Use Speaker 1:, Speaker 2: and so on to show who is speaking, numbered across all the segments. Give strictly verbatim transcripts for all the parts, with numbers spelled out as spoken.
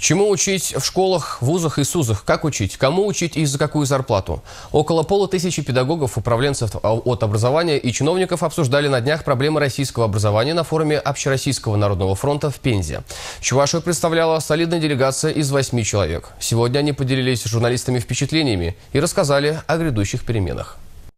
Speaker 1: Чему учить в школах, вузах и СУЗах? Как учить? Кому учить и за какую зарплату? Около полутысячи педагогов, управленцев от образования и чиновников обсуждали на днях проблемы российского образования на форуме Общероссийского народного фронта в Пензе. Чувашию представляла солидная делегация из восьми человек. Сегодня они поделились с журналистами впечатлениями и рассказали о грядущих переменах.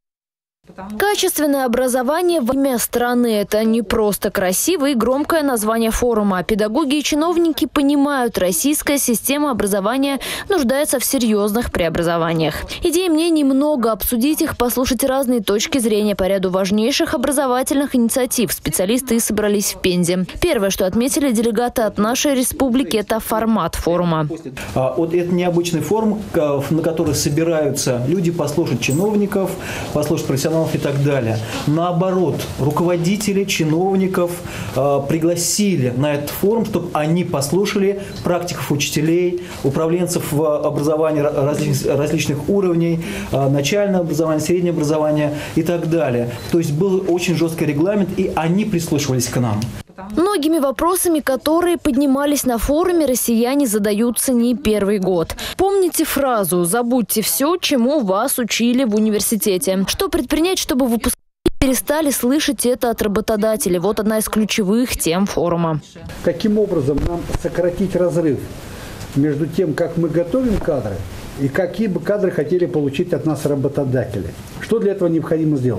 Speaker 2: Качественное образование во имя страны – это не просто красивое и громкое название форума. Педагоги и чиновники понимают, российская система образования нуждается в серьезных преобразованиях. Идей и мнений много, обсудить их, послушать разные точки зрения по ряду важнейших образовательных инициатив. Специалисты собрались в Пензе. Первое, что отметили делегаты от нашей республики – это формат форума.
Speaker 3: Вот это необычный форум, на который собираются люди послушать чиновников, послушать профессионалов и так далее. Наоборот, руководители, чиновников э, пригласили на этот форум, чтобы они послушали практиков учителей, управленцев в образовании различ, различных уровней, э, начальное образование, среднее образование и так далее. То есть был очень жесткий регламент, и они прислушивались к нам.
Speaker 2: Многими вопросами, которые поднимались на форуме, россияне задаются не первый год. Помните фразу «забудьте все, чему вас учили в университете». Что предпринять, чтобы выпускники перестали слышать это от работодателей? Вот одна из ключевых тем форума.
Speaker 4: Каким образом нам сократить разрыв между тем, как мы готовим кадры, и какие бы кадры хотели получить от нас работодатели? Что для этого необходимо сделать?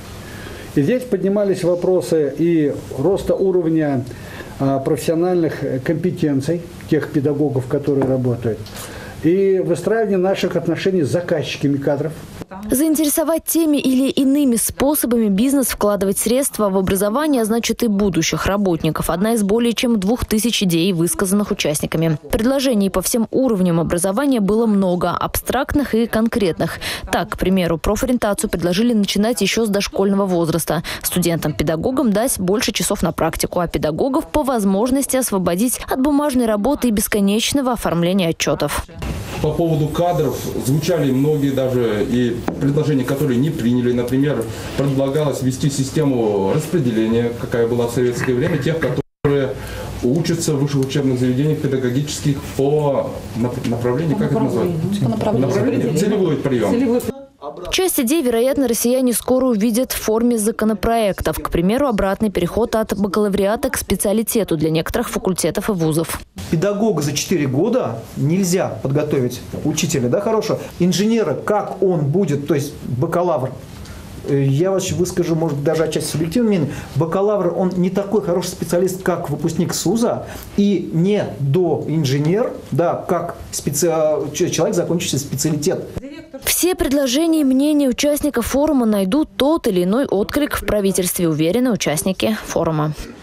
Speaker 4: И здесь поднимались вопросы и роста уровня а, профессиональных компетенций тех педагогов, которые работают, и выстраивание наших отношений с заказчиками кадров.
Speaker 2: Заинтересовать теми или иными способами бизнес вкладывать средства в образование, а значит и будущих работников. Одна из более чем двух тысяч идей, высказанных участниками. Предложений по всем уровням образования было много, абстрактных и конкретных. Так, к примеру, профориентацию предложили начинать еще с дошкольного возраста. Студентам-педагогам дать больше часов на практику, а педагогов по возможности освободить от бумажной работы и бесконечного оформления отчетов.
Speaker 5: По поводу кадров звучали многие даже и предложения, которые не приняли. Например, предлагалось ввести систему распределения, какая была в советское время, тех, которые учатся в высших учебных заведениях педагогических по направлению, как это называется? По направлению. направлению. Целевой прием.
Speaker 2: Часть идей, вероятно, россияне скоро увидят в форме законопроектов. К примеру, обратный переход от бакалавриата к специалитету для некоторых факультетов и вузов.
Speaker 3: Педагога за четыре года нельзя подготовить, учителя, да, хорошего. Инженера, как он будет, то есть бакалавр, я вас выскажу, может быть, даже отчасти субъективное мнение, бакалавр, он не такой хороший специалист, как выпускник СУЗа, и не доинженер, да, как специ... человек, закончивший специалитет.
Speaker 2: Все предложения и мнения участников форума найдут тот или иной отклик в правительстве, уверены участники форума.